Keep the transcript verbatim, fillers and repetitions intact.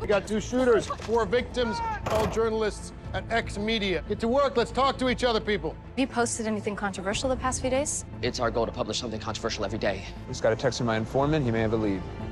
We got two shooters, four victims, all journalists at X Media. Get to work. Let's talk to each other, people. Have you posted anything controversial the past few days? It's our goal to publish something controversial every day. Just got a text from my informant. He may have a lead.